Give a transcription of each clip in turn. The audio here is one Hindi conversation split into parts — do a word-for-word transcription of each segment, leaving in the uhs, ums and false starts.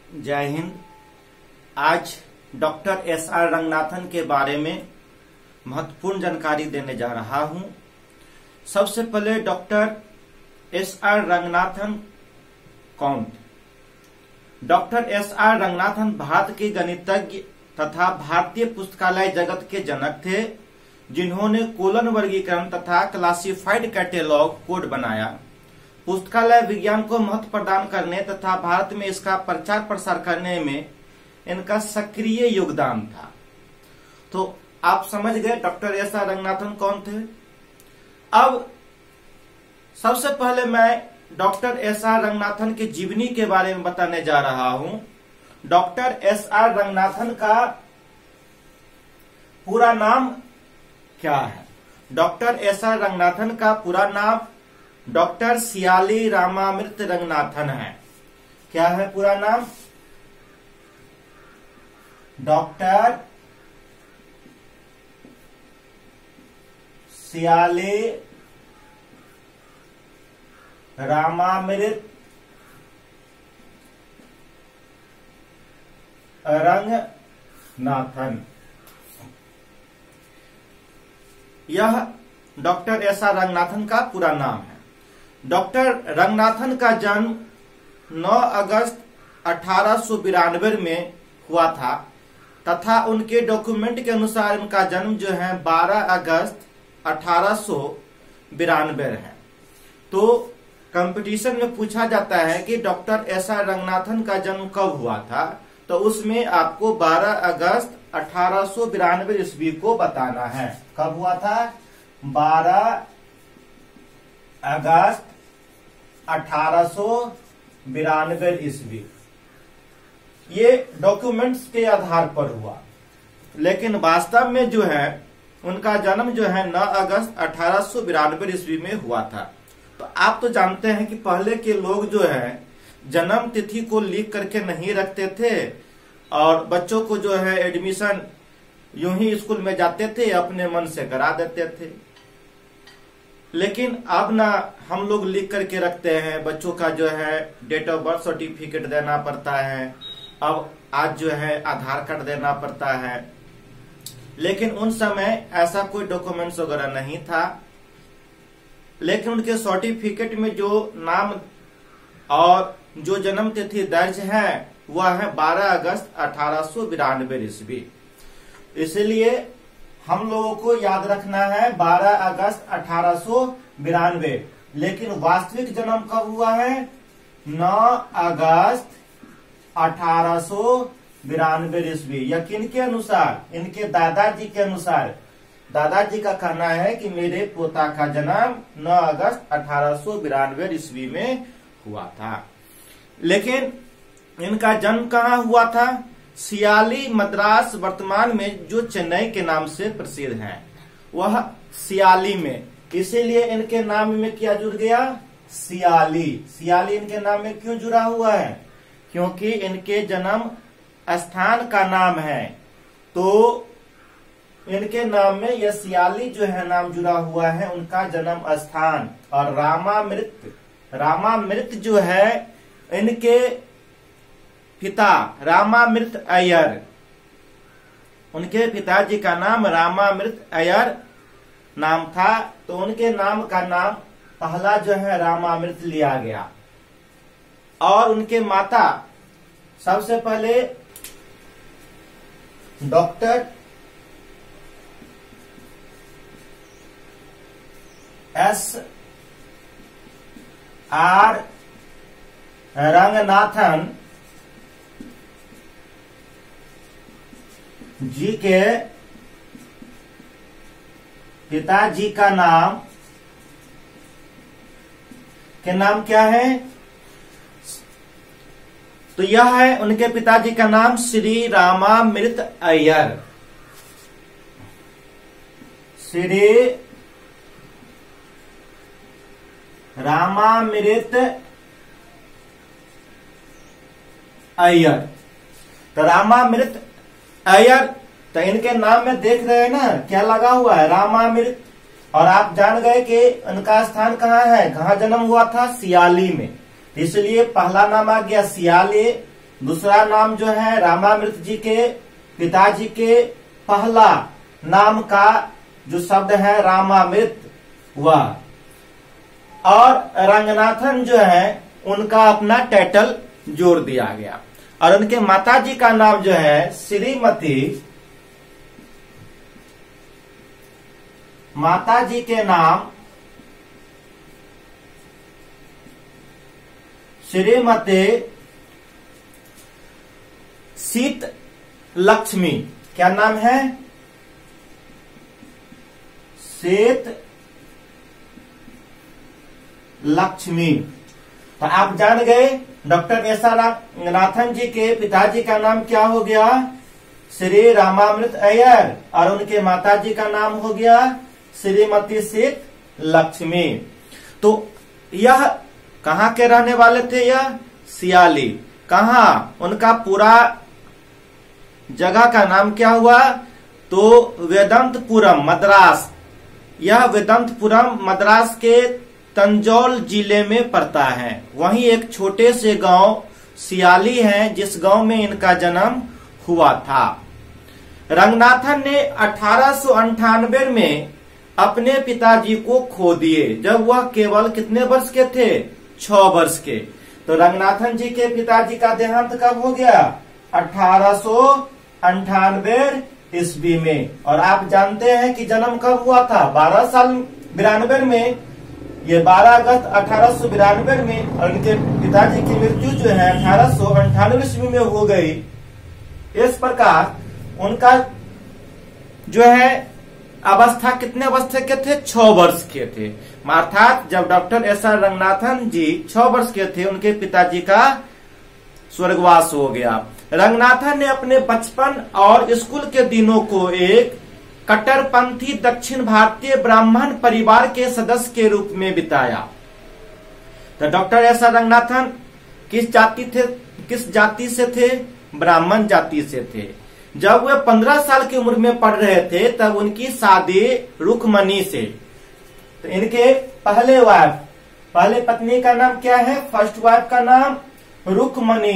जय हिंद। आज डॉक्टर एस आर रंगनाथन के बारे में महत्वपूर्ण जानकारी देने जा रहा हूं। सबसे पहले डॉक्टर एस आर रंगनाथन कौन थे? Doctor S R Ranganathan Bharat के गणितज्ञ तथा भारतीय पुस्तकालय जगत के जनक थे, जिन्होंने कोलन वर्गीकरण तथा क्लासिफाइड कैटेलॉग कोड बनाया। पुस्तकालय विज्ञान को महत्व प्रदान करने तथा भारत में इसका प्रचार प्रसार करने में इनका सक्रिय योगदान था। तो आप समझ गए डॉक्टर एस आर रंगनाथन कौन थे। अब सबसे पहले मैं डॉक्टर एस आर रंगनाथन की जीवनी के बारे में बताने जा रहा हूं। डॉक्टर एस आर रंगनाथन का पूरा नाम क्या है? डॉक्टर एस आर रंगनाथन का पूरा नाम डॉक्टर सियाली रामामृत रंगनाथन है। क्या है पूरा नाम? डॉक्टर सियाली रामामृत रंगनाथन। यह डॉक्टर एस आर रंगनाथन का पूरा नाम है। डॉक्टर रंगनाथन का जन्म नौ अगस्त अठारह सौ बिरानवे में हुआ था तथा उनके डॉक्यूमेंट के अनुसार उनका जन्म जो है बारह अगस्त अठारह सौ बिरानवे है। तो कंपटीशन में पूछा जाता है कि डॉक्टर एस आर रंगनाथन का जन्म कब हुआ था, तो उसमें आपको बारह अगस्त अठारह सौ बिरानवे ईस्वी को बताना है। कब हुआ था? बारह अगस्त अठारह सौ बिरानवे ईस्वी। ये डॉक्यूमेंट्स के आधार पर हुआ, लेकिन वास्तव में जो है उनका जन्म जो है नौ अगस्त अठारह सौ बिरानवे ईस्वी में हुआ था। तो आप तो जानते हैं कि पहले के लोग जो है जन्म तिथि को लिख करके नहीं रखते थे और बच्चों को जो है एडमिशन यूं ही स्कूल में जाते थे, अपने मन से करा देते थे। लेकिन अब ना हम लोग लिख करके रखते हैं, बच्चों का जो है डेट ऑफ बर्थ सर्टिफिकेट देना पड़ता है, अब आज जो है आधार कार्ड देना पड़ता है। लेकिन उन समय ऐसा कोई डॉक्यूमेंट्स वगैरह नहीं था। लेकिन उनके सर्टिफिकेट में जो नाम और जो जन्म तिथि दर्ज है वह है बारह अगस्त अठारह सौ बिरानवे ईस्वी। इसलिए हम लोगों को याद रखना है बारह अगस्त अठारह सौ बिरानवे। लेकिन वास्तविक जन्म कब हुआ है? नौ अगस्त अठारह सौ बिरानवे ईस्वी। या किनके अनुसार? इनके दादाजी के अनुसार। दादाजी का कहना है कि मेरे पोता का जन्म नौ अगस्त अठारह सौ बिरानवे ईस्वी में हुआ था। लेकिन इनका जन्म कहाँ हुआ था? सियाली मद्रास, वर्तमान में जो चेन्नई के नाम से प्रसिद्ध है, वह सियाली में। इसीलिए इनके नाम में क्या जुड़ गया? सियाली। सियाली इनके नाम में क्यों जुड़ा हुआ है? क्योंकि इनके जन्म स्थान का नाम है, तो इनके नाम में यह सियाली जो है नाम जुड़ा हुआ है उनका जन्म स्थान। और रामामृत, रामामृत जो है इनके पिता रामामृत अय्यर, उनके पिताजी का नाम रामामृत अय्यर नाम था, तो उनके नाम का नाम पहला जो है रामामृत लिया गया। और उनके माता सबसे पहले doctor S R Ranganathan ji के पिताजी का नाम के नाम क्या है? तो यह है उनके पिताजी का नाम श्री रामामृत अय्यर। श्री रामामृत अय्यर। तो रामामृत अय्यर, तो इनके नाम में देख रहे हैं ना क्या लगा हुआ है? रामामृत। और आप जान गए कि उनका स्थान कहाँ है, कहाँ जन्म हुआ था? सियाली में। इसलिए पहला नाम आ गया सियाली, दूसरा नाम जो है रामामृत जी के पिताजी के पहला नाम का जो शब्द है रामामृत वह, और रंगनाथन जो है उनका अपना टाइटल जोड़ दिया गया। और उनके माताजी का नाम जो है श्रीमती, माताजी के नाम श्रीमती सीत लक्ष्मी। क्या नाम है? सीत लक्ष्मी। तो आप जान गए doctor S R Ranganathan ji के पिताजी का नाम क्या हो गया? श्री रामामृत अय्यर, और उनके माताजी का नाम हो गया श्रीमती सीत लक्ष्मी। तो यह कहाँ के रहने वाले थे? यह सियाली। कहाँ? उनका पूरा जगह का नाम क्या हुआ? तो वेदंतपुरम मद्रास। यह वेदंतपुरम मद्रास के तंजौल जिले में पड़ता है। वहीं एक छोटे से गांव सियाली है जिस गांव में इनका जन्म हुआ था। रंगनाथन ने अठारह सौ अंठानवे में अपने पिताजी को खो दिए जब वह केवल कितने वर्ष के थे? छह वर्ष के। तो रंगनाथन जी के पिताजी का देहांत कब हो गया? अठारह सौ अंठानवे ईस्वी में। और आप जानते हैं कि जन्म कब हुआ था? बारह साल बिरानवे में। ये बारह अगस्त अठारह सौ बिरानवे में, और इनके पिताजी की मृत्यु जो है अठारह सौ अंठानवे ईस्वी में हो गई। इस प्रकार उनका जो है अवस्था कितने अवस्था के थे? छह वर्ष के थे। अर्थात जब doctor S R Ranganathan ji छह वर्ष के थे उनके पिताजी का स्वर्गवास हो गया। रंगनाथन ने अपने बचपन और स्कूल के दिनों को एक कट्टरपंथी दक्षिण भारतीय ब्राह्मण परिवार के सदस्य के रूप में बिताया। तो डॉक्टर एस आर रंगनाथन किस जाति थे? किस जाति से थे? ब्राह्मण जाति से थे। जब वे पंद्रह साल की उम्र में पढ़ रहे थे तब उनकी शादी रुक्मणी से। तो इनके पहले वाइफ, पहले पत्नी का नाम क्या है? फर्स्ट वाइफ का नाम रुक्मणी।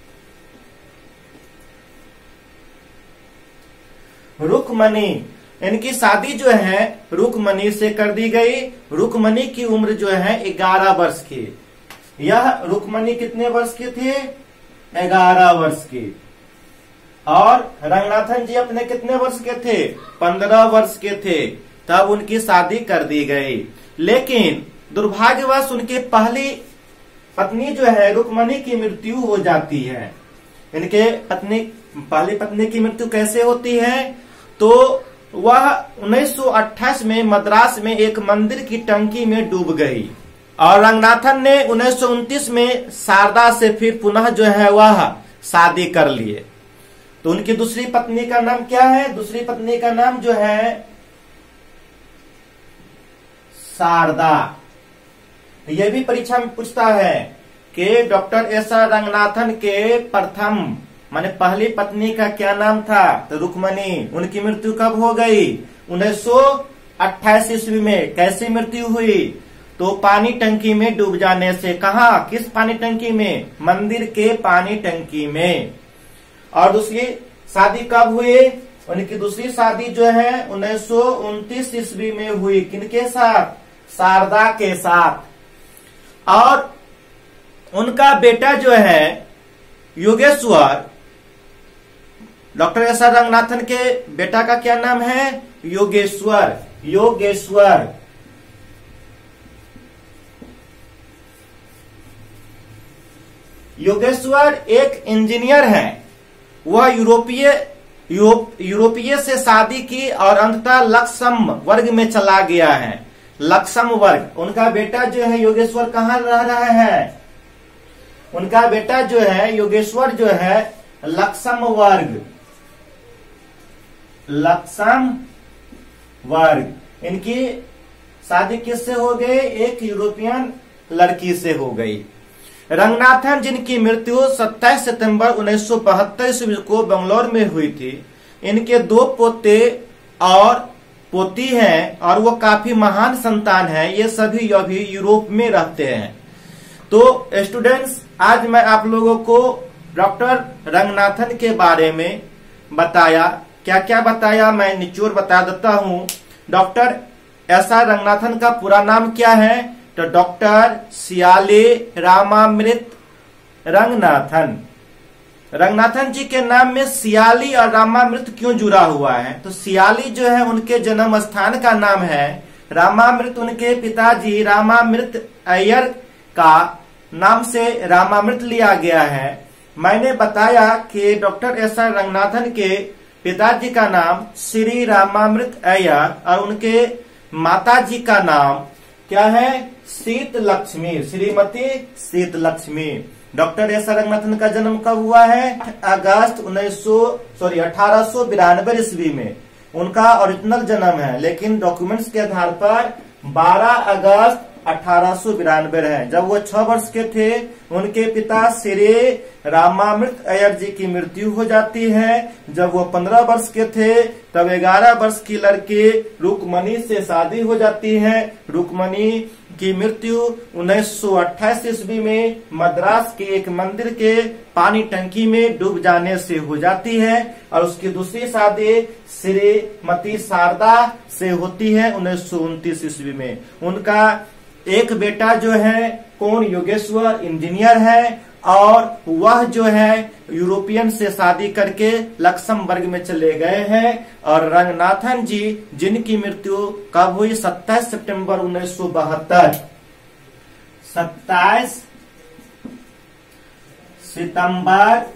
रुक्मणी, इनकी शादी जो है रुक्मणी से कर दी गई। रुक्मणी की उम्र जो है ग्यारह वर्ष की। यह रुक्मणी कितने वर्ष के थे? ग्यारह वर्ष की। और रंगनाथन जी अपने कितने वर्ष के थे? पंद्रह वर्ष के थे। तब उनकी शादी कर दी गई। लेकिन दुर्भाग्यवश उनकी पहली पत्नी जो है रुक्मणी की मृत्यु हो जाती है। इनके पत्नी पहली पत्नी की मृत्यु कैसे होती है? तो वह उन्नीस सौ अट्ठाईस में मद्रास में एक मंदिर की टंकी में डूब गई। और रंगनाथन ने उन्नीस सौ उनतीस में शारदा से फिर पुनः जो है वह शादी कर लिए। तो उनकी दूसरी पत्नी का नाम क्या है? दूसरी पत्नी का नाम जो है शारदा। यह भी परीक्षा में पूछता है कि डॉक्टर एस आर रंगनाथन के प्रथम माने पहली पत्नी का क्या नाम था? तो रुक्मणी। उनकी मृत्यु कब हो गई? उन्नीस सौ अट्ठाईस ईस्वी में। कैसे मृत्यु हुई? तो पानी टंकी में डूब जाने से। कहा? किस पानी टंकी में? मंदिर के पानी टंकी में। और दूसरी शादी कब हुई? उनकी दूसरी शादी जो है उन्नीस सौ उनतीस ईस्वी में हुई। किनके साथ? शारदा के साथ। और उनका बेटा जो है Yogeshwar, doctor S R Ranganathan के बेटा का क्या नाम है? योगेश्वर। योगेश्वर योगेश्वर एक इंजीनियर है। वह यूरोपीय यूरोप, यूरोपीय से शादी की और अंततः लक्सम वर्ग में चला गया है। लक्सम वर्ग। उनका बेटा जो है योगेश्वर कहाँ रह रहा है? उनका बेटा जो है योगेश्वर जो है लक्सम वर्ग। लक्सम वर्ग। इनकी शादी किससे हो गई? एक यूरोपियन लड़की से हो गई। रंगनाथन जिनकी मृत्यु सत्ताईस सितंबर उन्नीस सौ बहत्तर ईस्वी को बंगलौर में हुई थी। इनके दो पोते और पोती हैं और वो काफी महान संतान है। ये सभी अभी यूरोप में रहते हैं। तो स्टूडेंट्स, आज मैं आप लोगों को डॉक्टर रंगनाथन के बारे में बताया। क्या क्या बताया मैं निचोड़ बता देता हूँ। डॉक्टर एस आर रंगनाथन का पूरा नाम क्या है? तो डॉक्टर सियाली रामामृत रंगनाथन। रंगनाथन जी के नाम में सियाली और रामामृत क्यों जुड़ा हुआ है? तो सियाली जो है उनके जन्म स्थान का नाम है, रामामृत उनके पिताजी रामामृत अय्यर का नाम से रामामृत लिया गया है। मैंने बताया कि डॉक्टर एस आर रंगनाथन के पिताजी का नाम श्री रामामृत अय्यर और उनके माताजी का नाम क्या है? शीत Lakshmi, Shrimati Seetha Lakshmi. Doctor S R Ranganathan का जन्म कब हुआ है? अगस्त उन्नीस सौ सॉरी अठारह सौ बिरानवे ईस्वी में उनका ओरिजिनल जन्म है, लेकिन डॉक्यूमेंट्स के आधार पर बारह अगस्त अठारह सौ बिरानवे है। जब वो छह वर्ष के थे उनके पिता श्री रामामृत अय्यर जी की मृत्यु हो जाती है। जब वो पंद्रह वर्ष के थे तब ग्यारह वर्ष की लड़की रुक्मणी से शादी हो जाती है। रुक्मणी की मृत्यु उन्नीस सौ अट्ठाईस ईस्वी में मद्रास के एक मंदिर के पानी टंकी में डूब जाने से हो जाती है और उसकी दूसरी शादी श्रीमती शारदा से होती है उन्नीस सौ उनतीस ईस्वी में। उनका एक बेटा जो है कौन? योगेश्वर इंजीनियर है और वह जो है यूरोपियन से शादी करके लक्समबर्ग में चले गए हैं। और रंगनाथन जी जिनकी मृत्यु कब हुई? सत्ताईस सितंबर उन्नीस सौ बहत्तर सत्ताईस सितंबर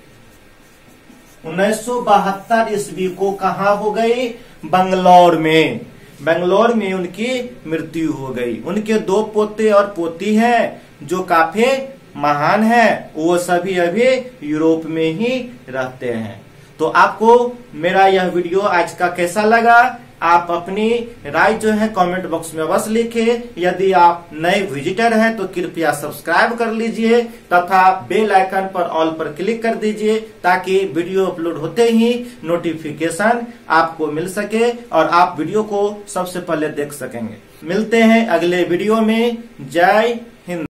उन्नीस सौ बहत्तर ईस्वी को कहा हो गई? बंगलौर में। बेंगलोर में उनकी मृत्यु हो गई। उनके दो पोते और पोती हैं जो काफी महान हैं, वो सभी अभी यूरोप में ही रहते हैं। तो आपको मेरा यह वीडियो आज का कैसा लगा? आप अपनी राय जो है कमेंट बॉक्स में अवश्य लिखें। यदि आप नए विजिटर हैं तो कृपया सब्सक्राइब कर लीजिए तथा बेल आइकन पर ऑल पर क्लिक कर दीजिए ताकि वीडियो अपलोड होते ही नोटिफिकेशन आपको मिल सके और आप वीडियो को सबसे पहले देख सकेंगे। मिलते हैं अगले वीडियो में। जय हिंद।